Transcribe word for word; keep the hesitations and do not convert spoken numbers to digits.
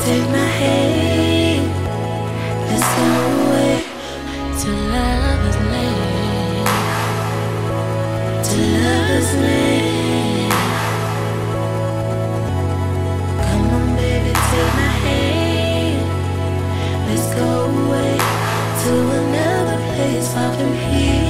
take my hand. Let's go away to lover's lane. To lover's lane. Come on, baby, take my hand. Let's go away to another place far from here.